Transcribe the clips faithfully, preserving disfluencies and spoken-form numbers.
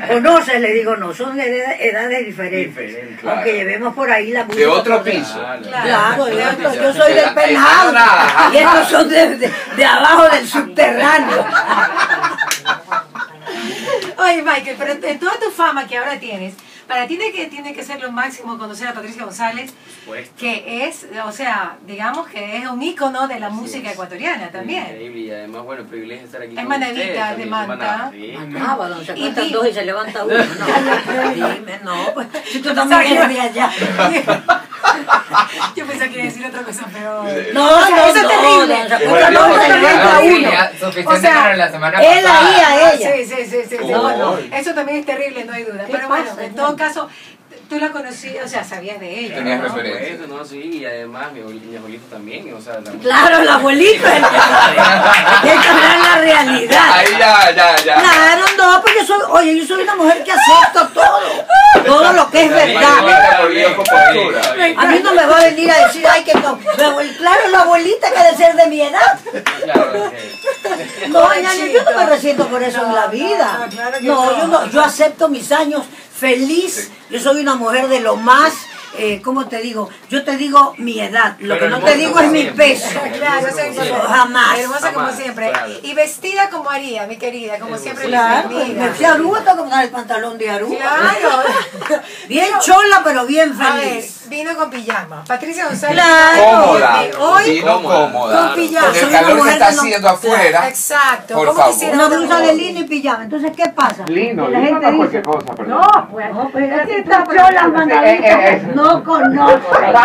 ¿Conoces? Le digo, no, son edad- edades diferentes. Diferente, claro. Aunque llevemos por ahí la música. De otro por- piso. Claro. Claro, yo, Claro. yo soy del penthouse y estos son de, de, de abajo del subterráneo. Oye, Michael, pero en toda tu fama que ahora tienes, para ti tiene que, tiene que ser lo máximo conocer a Patricia González, Supuesto. que es, o sea, digamos que es un ícono de la música ecuatoriana también. Increíble, y además, bueno, privilegio estar aquí Es con manavita, ustedes de también, Manta. Maná, sí. Manaba, donde se Y acuestan vi- dos y se levanta uno. No, dime, no, pues si tú también eres de allá. Yo pensaba que iba a decir otra cosa, pero... No, O sea, no, eso es no, terrible. no, se Igual acuestan yo dos y se porque levanta ya- uno. ya O suficiente sea, fueron la semana él pasada. ahí a Ah, ella. sí, sí, sí, sí, sí. Oh. Bueno, eso también es terrible, no hay duda. ¿Qué Pero bueno, pasa, en todo hermano? caso, tú la conocías, o sea, sabías de ella. Tenías ¿no? referencia. Eso, no, sí, y además mi, abuel- mi abuelito también, o sea, también. Claro, la abuelita es el que sabe. Hay que hablar la realidad. Ahí ya, ya, ya. Claro, no, porque soy, oye, yo soy una mujer que acepto todo, todo lo que es verdad. Abuelita por Dios, con postura. A mí no me va a venir a decir, ay, que no, mi abuel- claro, la abuelita que ha de ser de mi edad. Claro, sí. No, ñaño, yo no me resiento por eso en la vida. no, claro que No, no. yo no, yo acepto mis años feliz. Yo soy una mujer de lo más, eh, ¿cómo te digo? Yo te digo mi edad. Lo Pero que no hermosa te digo como es mi siempre. peso. Claro, eso es importante. Jamás. Hermosa como Jamás, siempre. claro. Y vestida como María, mi querida, como Hermosa. siempre. Claro, mi amiga. me fui a Aruba, tengo que poner el pantalón de Aruba. Claro. Bien chola, pero bien A ver, feliz. vino con pijama. Patricia González. Claro. Cómoda. de Hoy Sí, no cómoda. con pijama. Con el Soy una calor que mujer está que no- haciendo afuera. Exacto. Por ¿Cómo favor. quisiera Una una blusa mujer? de lino y pijama. Entonces, ¿qué pasa? Lino, Que la lino gente no es dice, cualquier cosa, perdón. no, pues, no, pero es que estas cholas mandaditas no conocen.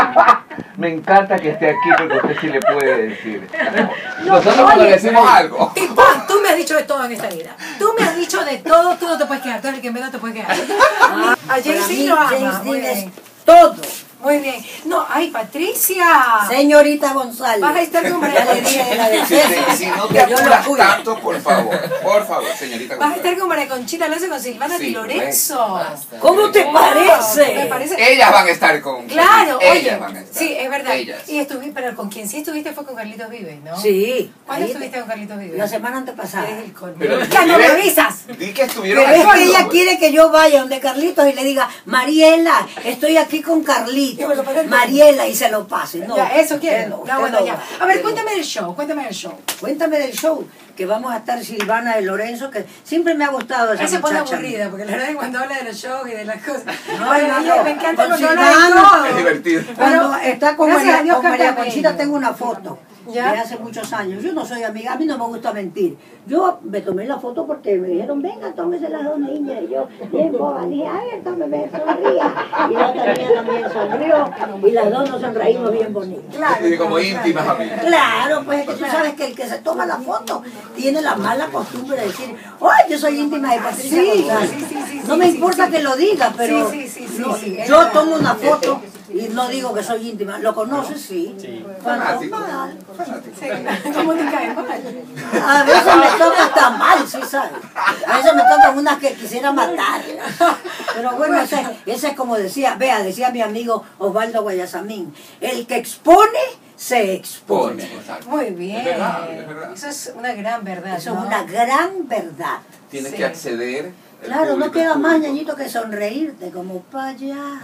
Me encanta que esté aquí porque usted sí le puede decir. Nosotros cuando le decimos algo. Pim, pam, tú me has dicho de todo en esta vida. Tú me has dicho de todo, tú no te puedes quedar. Tú eres el que menos te puede quedar. A Para James mí, Dean lo ama. James Muy Dean es bien. todo. Muy bien. No, ay, Patricia. Señorita González. Vas a estar con Ya le dije de la Si, defensa. si no te que yo lo apuras cuido. tanto, por favor. Por favor, señorita. Vas a estar con María Conchita Alonso y con Silvana Sí, Di Lorenzo. ¿Cómo te Wow, parece? Me parece. Ellas van a estar con. Claro, ellas oye. van a estar. Sí, es verdad. Ellas. Y estuviste, pero con quien sí estuviste fue con Carlitos Vives, ¿no? Sí. ¿Cuándo ahí estuviste con Carlitos Vives? La semana antepasada. Eres el colmo. Pero Ya no me dile- avisas. Di que estuvieron Pero es aquí, que ella pues. quiere que yo vaya donde Carlitos y le diga, Mariela, estoy aquí con Y me Carlitos. lo pasa el- Mariela, y se lo pase. No, Ya, eso quiere. usted No, usted bueno, no ya. va, A ver, usted cuéntame no. del show, cuéntame del show. Cuéntame del show, que vamos a estar Silvana de Lorenzo, que siempre me ha gustado esa Ella se pone muchacha. aburrida, porque la verdad es que cuando habla de los shows y de las cosas. No, Bueno, no, ella no. me encanta Con cuando habla de Silvana todo. Es divertido. Cuando Pero, está con gracias a María, Dios con canta María bien. Conchita tengo una foto ¿Ya? de hace muchos años. Yo no soy amiga, a mí no me gusta mentir. Yo me tomé la foto porque me dijeron, venga, tómese las dos niñas. Y yo, bien boba, dije, ay, tómeme, sonría. Y la otra niña también sonrió y las dos nos sonreímos bien bonitas. Claro, Y como claro, íntimas amigas. Claro, pues es que tú sabes que el que se toma la foto tiene la mala costumbre de decir, oh, yo soy íntima de Patricia Sí, González. sí, sí, sí, no sí, me sí, importa sí. que lo diga, pero Sí, sí, sí, no, sí, es yo verdad. tomo una foto y no digo que soy íntima. ¿Lo conoces? Sí. Sí. Cuando Fanático. mal. Sí, ¿cómo te cae mal? A veces me toca hasta mal, sí, ¿sabes? A veces me tocan unas que quisiera matar. Pero bueno, ese, ese es como decía, vea, decía mi amigo Osvaldo Guayasamín, el que expone, se expone. Pone, exacto. Muy bien. Es verdad, es verdad. Eso es una gran verdad. Eso ¿no? es una gran verdad. Tienes Sí. que acceder. el Claro, no público, queda el más, público. ñañito, que sonreírte como payaso.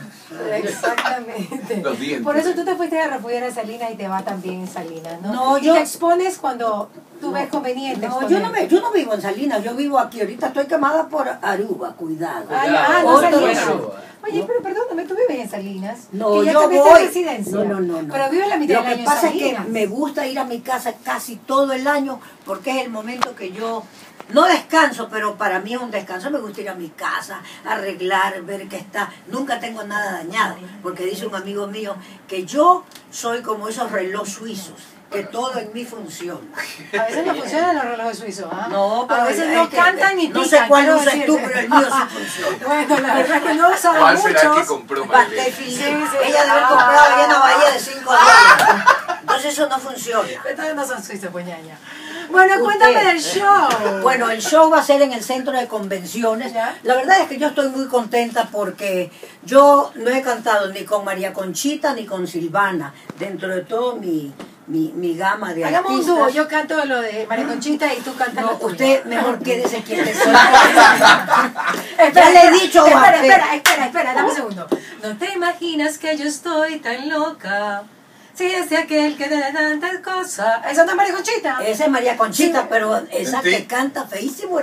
Exactamente. Los dientes. Por eso tú te fuiste a refugiar a Salinas y te va también en Salinas, ¿no? No, y yo- te expones cuando tú No, ves conveniente. No, yo no, exponerte. me, yo no vivo en Salinas, yo vivo aquí. Ahorita estoy quemada por Aruba, cuidado. Ah, ya, ah, no Otro Salinas. show. Oye, pero perdóname, tú vives en Salinas. No, y ya yo cambiaste de voy. residencia. No, no, no, no. Pero vives la mitad Lo del que año pasa en es que Salinas. me gusta ir a mi casa casi todo el año porque es el momento que yo no descanso, pero para mí es un descanso. Me gusta ir a mi casa, arreglar, ver que está. Nunca tengo nada dañado, porque dice un amigo mío que yo soy como esos relojes suizos, que todo en mí funciona. A veces no funcionan los relojes suizos, ¿ah? No, pero a veces es no que- cantan ni no pican. sé cuál quiero usas tú, decirte. pero el mío sí funciona. Bueno, la verdad es que no he usado ¿Cuál será muchos. que compró Paté Madrid? Philippe. Sí, sí. Ella debe haber comprado allá en la bahía de cinco dólares. Entonces eso no funciona. Entonces no son suizos, pues ñaña. Bueno, Usted. cuéntame del show. Bueno, el show va a ser en el centro de convenciones. ¿Ya? La verdad es que yo estoy muy contenta porque yo no he cantado ni con María Conchita ni con Silvana. Dentro de todo mi, mi, mi gama de Hagamos un artistas. dúo, yo canto lo de María Conchita y tú cantas No, lo tuyo. usted mejor quédese quieto. Espera, Ya le he dicho, espera, Juan, espera, espera, espera, dame un segundo. No te imaginas que yo estoy tan loca. Si es de aquel que da tantas cosas. ¿Esa no es María Conchita? Esa es María Conchita, pero esa Sí. que canta feísimo.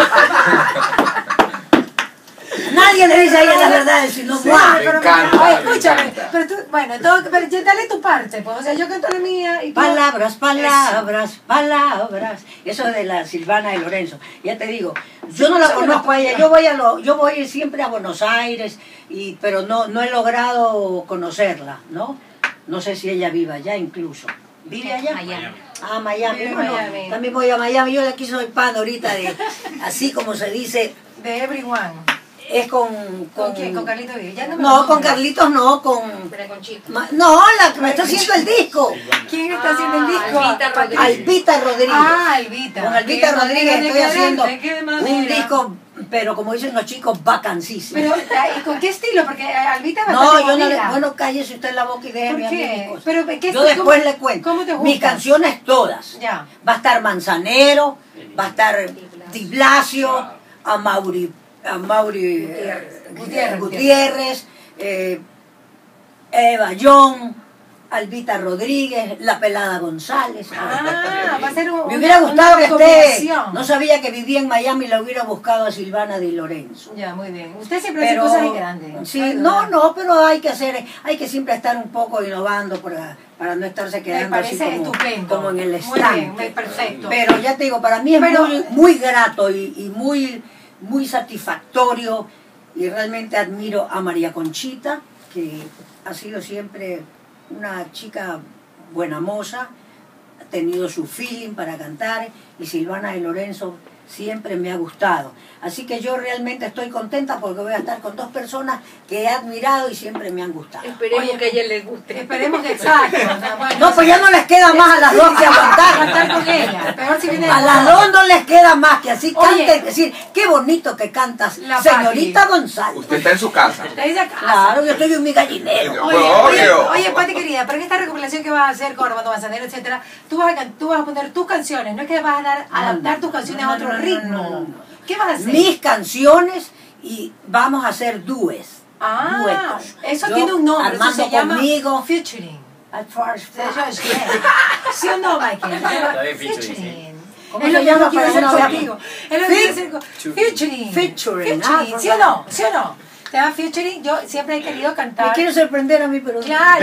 Nadie le dice a ella la verdad, sino Sí, ¡guau! me pero, encanta, oye, me escúchame, encanta. pero tú, bueno, todo, pero ya dale tu parte, pues, o sea, yo canto la mía y tú... Palabras, palabras, palabras. Eso es de la Silvana de Lorenzo. Ya te digo, yo no la conozco a ella. Yo voy a lo, yo voy siempre a Buenos Aires, y, pero no, no he logrado conocerla, ¿no? No sé si ella vive allá incluso. ¿Vive allá? Miami. Ah, Miami. Vive en Bueno, Miami. también voy a Miami. Yo de aquí soy pan ahorita de, así como se dice, De Everyone. es con... ¿Con quién? ¿Con Carlito Vive? Ya no me No, lo con nombres. Carlitos no, con... María Conchita. Ma- No, la que me está haciendo el disco. ¿Quién está haciendo el Ah, disco? Albita Rodríguez. Albita Rodríguez. Ah, Albita. Con Albita Qué Rodríguez manera de estoy haciendo quererte, qué un manera. disco, pero como dicen los chicos, vacancísimo. Pero, ¿y con qué estilo? Porque Albita es No, bastante yo no le... movida. Bueno, cállese usted la boca y déjeme ¿Por a mí qué? mis cosas. Pero, ¿qué Yo estilo? después ¿Cómo- le cuento. cómo te Mis gusta? canciones todas. Ya. Va a estar Manzanero, va a estar Di Blasio, a Mauri, a Mauri eh, Gutiérrez. Gutiérrez, eh, Eva John, Albita Rodríguez, La Pelada González. Ah, va a ser un... Me hubiera una- gustado una que esté, combinación. no sabía que vivía en Miami, la hubiera buscado a Silvana Di Lorenzo. Ya, muy bien. Usted siempre hace Pero, cosas en grande. sí, Ay, no, verdad. no, pero hay que hacer, hay que siempre estar un poco innovando para, para no estarse quedando así parece como, estupendo. como en el Muy estanque. bien, me- perfecto. Pero ya te digo, para mí es Pero- muy, muy grato y, y muy, muy satisfactorio, y realmente admiro a María Conchita, que ha sido siempre una chica buena moza, ha tenido su feeling para cantar, y Silvana de Lorenzo siempre me ha gustado. Así que yo realmente estoy contenta porque voy a estar con dos personas que he admirado y siempre me han gustado. Esperemos Oye, que a ella le guste. Esperemos que exacto. o sea, bueno, No, pues ya no les queda más a las dos que aguantar. cantar con ella. Peor si viene A las dos no les queda más que así Oye. canten, decir, qué bonito que cantas, La señorita Pati. González. Usted está en su casa. Te dice acá. Claro, yo estoy en mi gallinero. Oye, Bueno, oye, obvio. oye, Pati querida, pero en esta recopilación que vas a hacer con Armando Manzanero, etcétera, tú vas a, can- tú vas a poner tus canciones, no es que vas a dar, adaptar tus canciones no, a otro no, no, ritmo. no, no, no. ¿Qué vas a hacer? Mis canciones, y vamos a hacer dúes. Ah, duetos. eso Yo, tiene un nombre, eso Armando se llama conmigo. featuring. At first O sea, yo- ¿Sí o no, Michael? Está bien, featuring, sí. ¿Cómo Es se lo llama que quiero para hacer uno verlo? contigo. Es lo que quiero hacer con... Featuring. Featuring, ah, Featuring. ¿Sí o no? ¿Sí o no? Te da featuring. Yo siempre he querido Me cantar. quiero sorprender a mí, pero... Claro.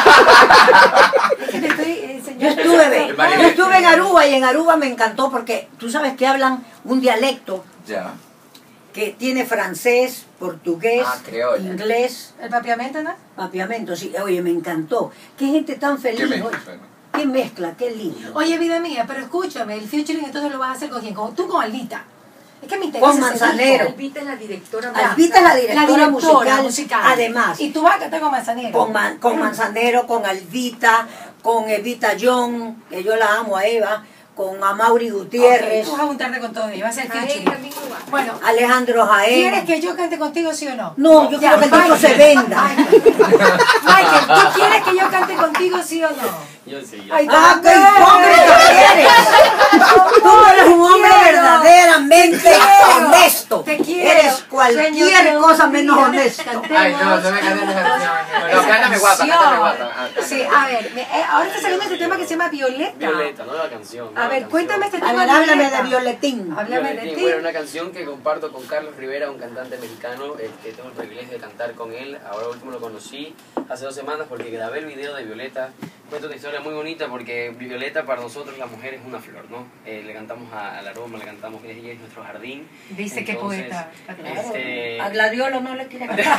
Es que te estoy Yo enseñando. estuve, María. yo estuve en Aruba, y en Aruba me encantó porque tú sabes que hablan un dialecto Ya. que tiene francés, portugués, Ah, criolla. inglés, El papiamento, ¿no? papiamento. Sí, oye, me encantó. Qué gente tan feliz. ¿Qué oye. mezcla? Qué mezcla, qué lindo. Oye, vida mía, pero escúchame, el featuring entonces lo vas a hacer con quién? Con, tú con Albita. Es que me interesa. Con ese Manzanero. Albita es la directora. Albita es la directora, La directora musical, musical. además. Y tú vas a cantar con Manzanero. Con, Man- con Manzanero, con Albita, con Evita John, que yo la amo a Eva, con Amaury Gutiérrez, Ok, tú vas a juntarte con todo ellos, va a ser A él featuring. también lo va. Bueno, Alejandro ¿quieres Jaén. que yo cante contigo, sí o no? No, yo Ya, quiero que el disco Michael. se venda. Michael, ¿tú quieres que yo cante contigo, sí o no? Yo sí, yo Ay, ¡Ah, qué también. hipócrita eres! Tú eres un hombre quiero. verdaderamente Te quiero. honesto. Te quiero. Eres cualquier Sueño cosa que menos un día honesto. cantemos Ay, no, no me cantes esa canción. No, esa cántame guapa, cántame canción. guapa. Ah, Sí, a ver, me- eh, ahora está saliendo este tema que se llama Violeta. Violeta, nueva canción. A nueva ver, canción. cuéntame este A tema. ver, háblame Violeta. de Violetín. Háblame de Violetín, ti. bueno, una canción que comparto con Carlos Rivera, un cantante mexicano, el que tengo el privilegio de cantar con él. Ahora último lo conocí hace dos semanas porque grabé el video de Violeta. Cuenta una historia muy bonita porque Violeta para nosotros la mujer es una flor, ¿no? Eh, le cantamos a- al aroma, le cantamos, ella es nuestro jardín. Dice que Entonces, poeta. Este, A Gladiolo no le quiere cantar.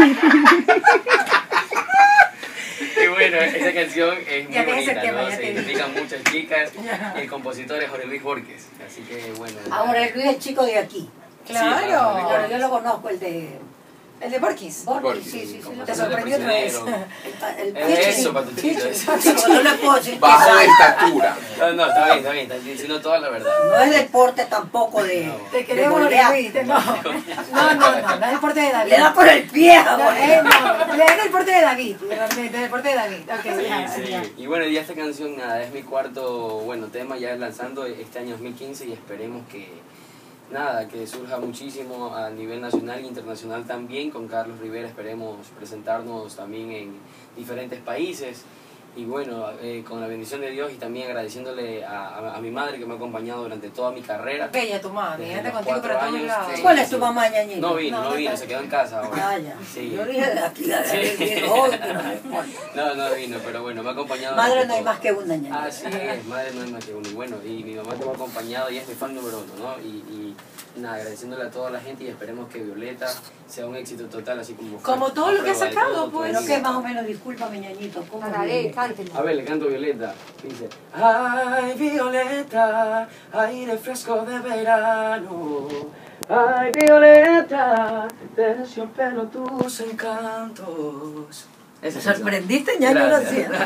y bueno, esa canción es muy Ya te ese bonita, tema, ¿no? ya Se te identifican muchas chicas y el compositor es Jorge Luis Borges. Así que bueno. Ahora el Luis es chico de aquí. Claro. Pero yo lo conozco, el de ¿El de Borkis? Borkis, sí, sí, sí. Como lo Te hacer de sorprendió otra vez. prisionero. El, el Es pitching. eso, Patuchito. es- No le puedo decir que Bajo de es- estatura. No, no, está bien, está bien, está diciendo toda la verdad. no es deporte tampoco de, No. Te de queremos, volear. David. No, no, no, no, no es deporte de David. Le da por el pie a No, volear. eh, no, le da el deporte de David. El deporte de David. Ok, Sí, ya, sí. ya. Y bueno, ya esta canción, nada, es mi cuarto, bueno, tema ya lanzando este año dos mil quince y esperemos que, nada, que surja muchísimo a nivel nacional e internacional también. Con Carlos Rivera esperemos presentarnos también en diferentes países. Y bueno, eh, con la bendición de Dios y también agradeciéndole a, a, a mi madre que me ha acompañado durante toda mi carrera. Bella tu mami, Desde anda los contigo cuatro para todos años, lados. sí. ¿Cuál es tu mamá, ñañita? No vino, No, no no vino, está- se quedó en casa ahora. Vaya. Sí. Yo dije de aquí, de Sí. de hoy, pero no importa. No, no vino, pero bueno, me ha acompañado. Madre durante no hay todo. más que una, ñañita. Así es, madre no hay más que uno. Y bueno, y mi mamá que me ha acompañado y es mi fan número uno, ¿no? Y, y nada, agradeciéndole a toda la gente y esperemos que Violeta sea un éxito total, así como fue. Como todo lo que ha Prueba de sacado, todo, pues. todo Pero el que día. más o menos, discúlpame, ñañito, ¿cómo Tararé, viene? cántelo. A ver, le canto Violeta. Dice: Ay, Violeta, aire fresco de verano. Ay, Violeta, terciopelo tus encantos. Esa ¿Te es la sorprendiste, canción. ñaño? Lo Gracias. hacía.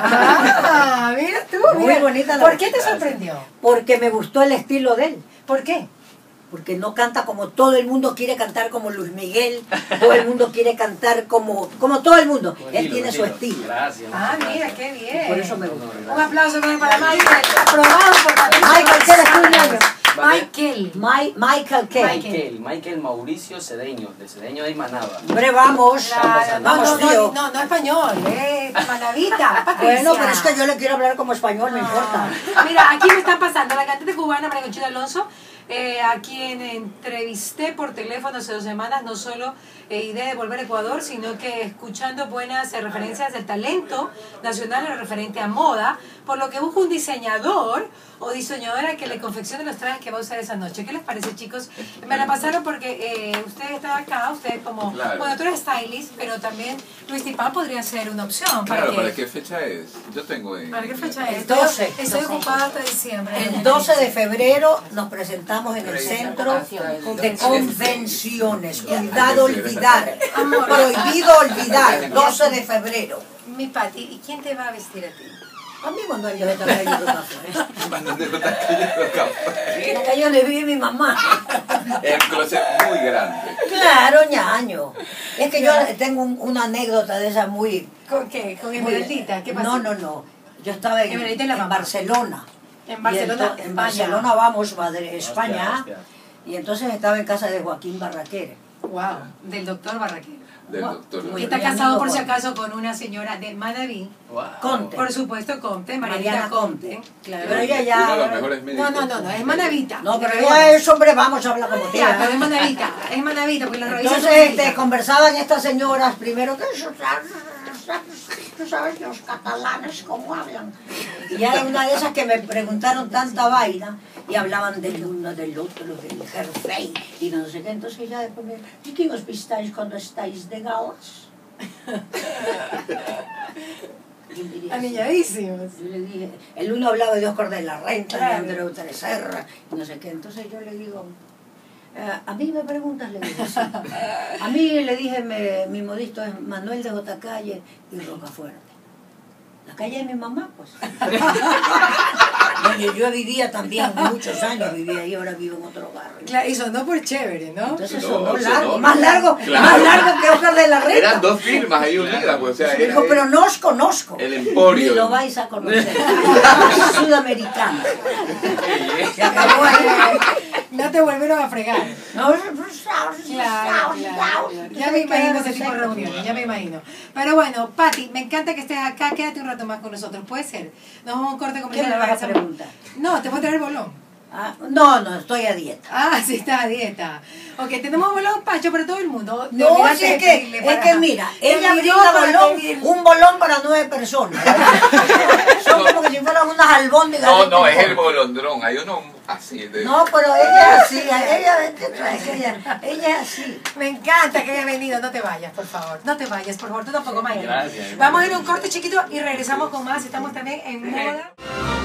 Ah, mira tú, Muy mira. bonita la ¿Por qué te música. sorprendió? Porque me gustó el estilo de él. ¿Por qué? Porque no canta como todo el mundo quiere cantar como Luis Miguel, todo el mundo quiere cantar como, como todo el mundo. Buen Él estilo, tiene buen su estilo. Gracias. Ah, muchas mira, gracias. qué bien. Por eso me gustó. Un aplauso para Michael, aprobado por Patricia Michael, ¿qué eres tú, González. ñaño? Michael. My- Michael K. Michael, Michael Mauricio Cedeño, de Cedeño de Manaba. Hombre, vamos. Claro, no, Vamos, no, no, tío. no, no español, eh, manavita, Patricia. Bueno, pero es que yo le quiero hablar como español, no importa. Mira, aquí me están pasando la cantante cubana María Conchita Alonso, eh, a quien entrevisté por teléfono hace dos semanas, no solo eh, idea de volver a Ecuador, sino que escuchando buenas eh, referencias del talento nacional en lo referente a moda, por lo que busco un diseñador o diseñadora que le confeccione los trajes que va a usar esa noche. ¿Qué les parece, chicos? Me la pasaron porque eh, usted está acá, usted como, Claro. bueno, tú eres stylist, pero también Luis Tipán podría ser una opción. ¿Para Claro, qué? ¿para qué fecha es? Yo tengo en... ¿Para qué fecha es? El doce. Estoy ocupada hasta diciembre. El doce de febrero nos presentamos en el centro de convenciones. Cuidado olvidar. Prohibido olvidar. doce de febrero. Mi Pati, ¿y quién te va a vestir a ti? A mí cuando yo estaba cayendo café. Mandando cayendo café. En que yo le vi a mi mamá. El closet muy grande. Claro, ñaño. Es que yo tengo un- una anécdota de esa muy... ¿Con qué? ¿Con muy- Esmeraldita? ¿Qué pasó? No, no, no. Yo estaba en, Esmeraldita es la en mamá. Barcelona. En Y Barcelona, ento- en España. Barcelona vamos, Madrid, España. hostia. Y entonces estaba en casa de Joaquín Barraquer. Wow, del doctor Barraquero. Del Wow. doctor. Muy Que está bien, casado, amigo, por si bueno. acaso, con una señora de Manaví. Wow. Conte. Por supuesto, Conte, Mariana Mariana Conte. Conte. Claro. Pero ella ya... Uno de los mejores No, médicos. no, no, no, es Manavita. No, pero Bueno, ella es hombre, vamos a hablar como Ya, tía. pero es Manavita, es Manavita, porque la revista Entonces este, conversaban estas señoras primero que eso, tú sabes los catalanes cómo hablan. Y ya era una de esas que me preguntaron tanta vaina y hablaban del uno, del otro, del jersey y no sé qué. Entonces ya después me ¿y quién os vistáis cuando estáis de galas? Yo diría, Anilladísimos. yo le dije, el uno hablaba de Oscar de la Renta, Claro. de Andreu Treserra, y no sé qué. Entonces yo le digo, eh, a mí me preguntas, le digo, sí. A mí le dije, me- mi modisto es Manuel de J. Calle y Rocafuerte. La calle de mi mamá, pues. Bueno, yo vivía también muchos años, vivía ahí, ahora vivo en otro barrio. Claro, y sonó por chévere, ¿no? Entonces No, sonó sonó. largo, más largo, Claro. más largo que Oscar de la Renta. Eran dos firmas ahí unidas, pues, o sea, Me era dijo, pero no os conozco. el emporio. Ni lo vais a conocer. Sudamericano. Se acabó ahí. No te volvieron a fregar. No, Claro, claro. Ya me imagino ese tipo de reuniones, ya me imagino. Pero bueno, Pati, me encanta que estés acá, quédate un rato más con nosotros, ¿puede ser? Nos vamos a un corte ¿Qué comercial. me vas a regresamos. preguntar? No, te voy a traer bolón. Ah, no, no, estoy a dieta. Ah, sí, está a dieta. Ok, tenemos bolón, Pacho, para todo el mundo. Te No, olvidaste si es de que, pedirle es para- que mira, Te ella olvidó brinda para bolón, pedir- un bolón para nueve personas. Son como que si fueran unas albóndigas. No, de no, es pulpón. el bolondrón. Hay uno así de... No, pero ella es así, ella, ella, ella es así. Me encanta que hayas venido, no te vayas, por favor. No te vayas, por favor, tú tampoco, Michael. Gracias. Vamos a ir a un corte chiquito y regresamos con más. Estamos también en moda.